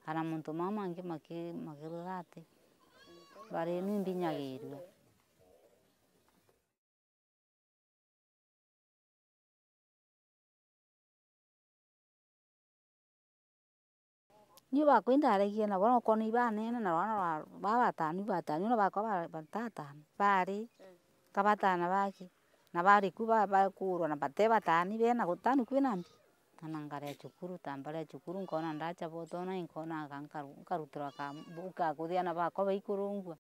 kana muntu mamangi makirurate bari nimbinyagirwe. Niĩ bakwa indaragia nabo okorwo nĩ banene na rwana babatano ibatano bakwa batatano bari kabatana bake na bariku bakurwa na bate batani bena gutani kwina mbi na ngaria cukuru tambaria cukuru nkona ndacha botono inkona nkarutirwa kambuku ga kuthia na bakwa baikurungua.